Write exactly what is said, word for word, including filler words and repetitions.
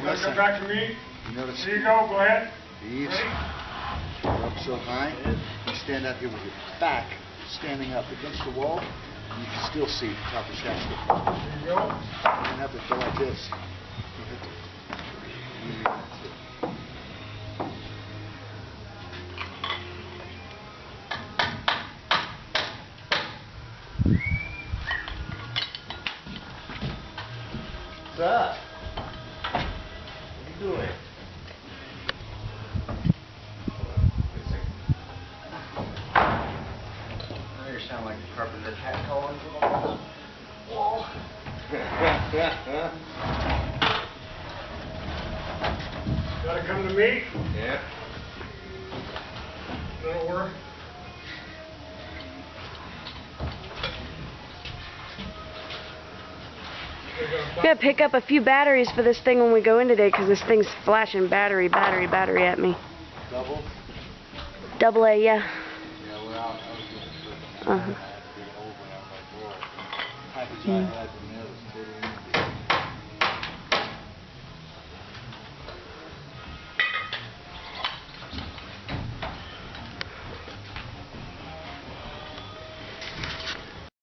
notice come back to me. You notice Here you go. Go ahead. These are up so high. You stand out here with your back standing up against the wall, and you can still see the top of the shaft. There you go. You don't have to go like this. You have to. You that's it. What's up? What are you doing? Oh, you sound like the carpenter cat calling from the wall. Gotta come to me. Yeah. That'll work. We gotta pick up a few batteries for this thing when we go in today, because this thing's flashing battery, battery, battery at me. Double? Double A, yeah. Yeah, well, I was looking for Uh-huh. I had to get an old one out of my drawer. Package I had